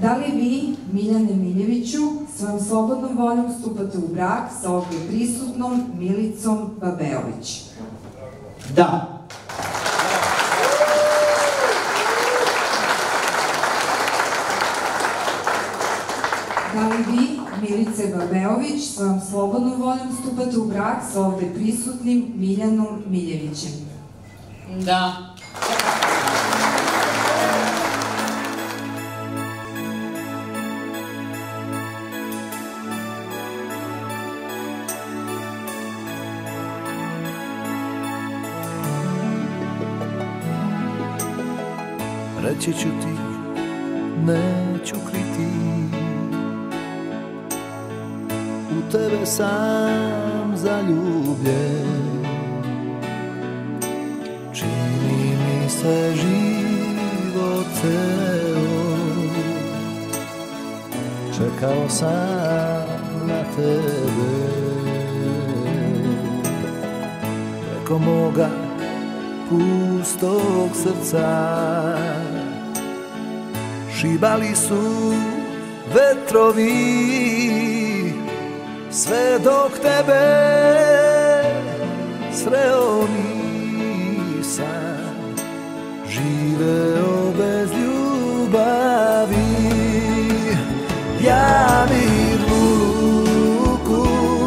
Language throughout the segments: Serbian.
Da li vi, Miljane Miljeviću, svojom slobodnom voljom stupate u brak sa ovdje prisutnom Milicom Babeović? Da. Da li vi, Milice Babeović, svojom slobodnom voljom stupate u brak sa ovdje prisutnim Miljanom Miljevićem? Da. Reći ću ti, neću kriti, u tebe sam zaljubljen. Čini mi se život ceo, čekao sam na tebe. Preko moga pustog srca šibali su vetrovi, sve dok tebe sreo nisam, živeo bez ljubavi. Ja ni ruku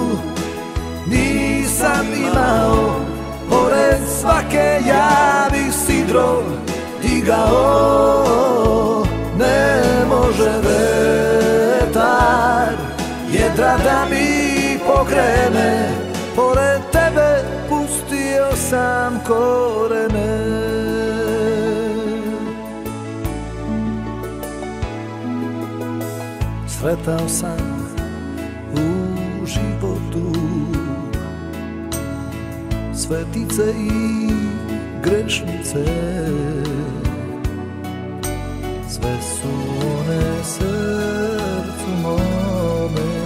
nisam imao, pored svake ja bih sidro digao. Ne može vetar jedra da mi pokrene, pored tebe pustio sam korene. Sretao sam u životu svetice i grešnice, sve su one srcu mome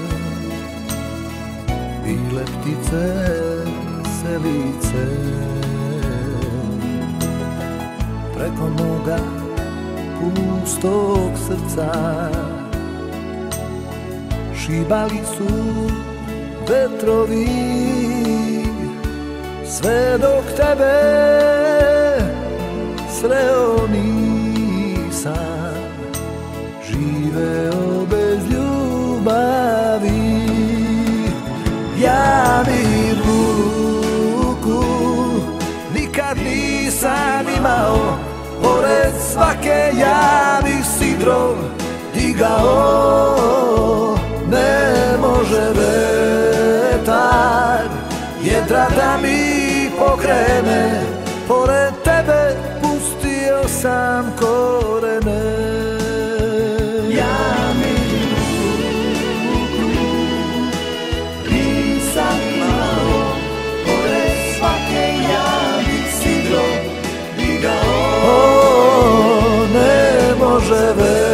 bile ptice selice. Preko moga pustog srca šibali su vetrovi, sve dok tebe sreo nisam, živeo bez ljubavi. Ja ni ruku nikad nisam imao, pored svake ja bih sidro digao. Ne može vetar jedra da mi pokrene, pored tebe pustio sam korene. Ja ni ruku nisam imao, pored svake ja bih sidro digao. Ne može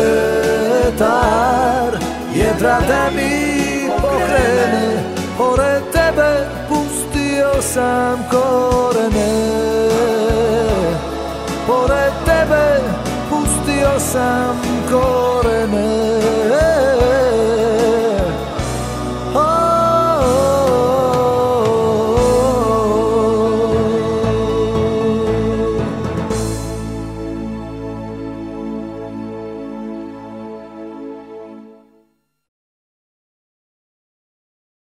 vetar jedra da mi pokrene, pored tebe pustio sam korene. Pored tebe pustio sam korene.